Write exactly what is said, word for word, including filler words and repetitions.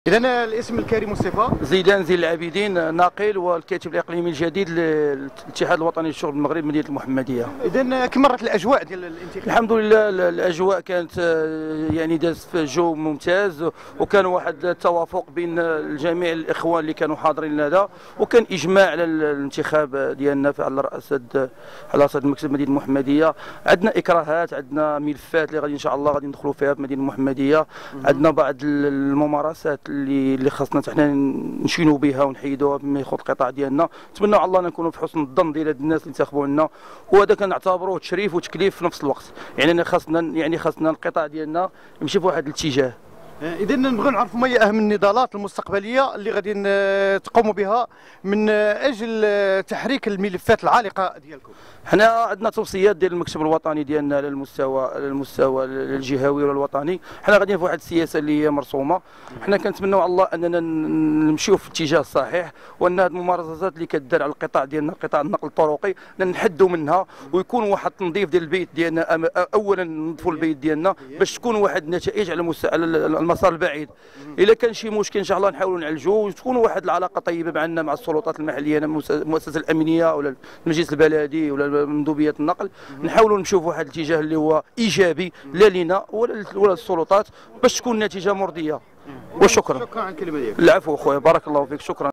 إذا الاسم الكريم والصفة زيدان زين العابدين، ناقل والكاتب الإقليمي الجديد للاتحاد الوطني للشغل بالمغرب مدينة المحمدية. إذا كم مرت الأجواء ديال الانتخابات؟ الحمد لله الأجواء كانت يعني دازت في جو ممتاز، وكان واحد التوافق بين جميع الإخوان اللي كانوا حاضرين لهذا، وكان إجماع على الانتخاب ديالنا على رئاسة على رئاسة المكتب مدينة المحمدية. عندنا إكراهات، عندنا ملفات اللي غادي إن شاء الله غادي ندخلوا فيها في مدينة المحمدية، عندنا بعض الممارسات اللي اللي خاصنا حنا نشينوا بها ونحيدوها بما يخص القطاع ديالنا. نتمنوا على الله نكونوا في حسن الظن ديال هاد الناس اللي انتخبوا لنا، وهذا كنعتبروه تشريف وتكليف في نفس الوقت. يعني خاصنا يعني خاصنا القطاع ديالنا يمشي في واحد الاتجاه. إذا نبغيو نعرفوا ما هي أهم النضالات المستقبلية اللي غادي تقوموا بها من أجل تحريك الملفات العالقة ديالكم. حنا عندنا توصيات ديال المكتب الوطني ديالنا على المستوى على المستوى الجهوي والوطني. حنا غاديين في واحد السياسه اللي هي مرسومه. حنا كنتمنوا على الله اننا نمشيو في الاتجاه الصحيح، وان هذه الممارسات اللي كدار على القطاع ديالنا، قطاع النقل الطرقي، نحدوا منها ويكون واحد التنظيف ديال البيت ديالنا. اولا ننظفوا البيت ديالنا باش تكون واحد النتائج على على المسار البعيد. الا كان شي مشكل ان شاء الله نحاولوا نعالجوه، وتكون واحد العلاقه طيبه معنا مع السلطات المحليه، المؤسسه الامنيه ولا المجلس البلدي ولا مندوبيه النقل. نحاولوا نمشيو في واحد الاتجاه اللي هو ايجابي لا لينا ولا ولا السلطات، باش تكون النتيجه مرضيه. وشكرا. شكرا على الكلمه ديالك. العفو خويا، بارك الله فيك، شكرا.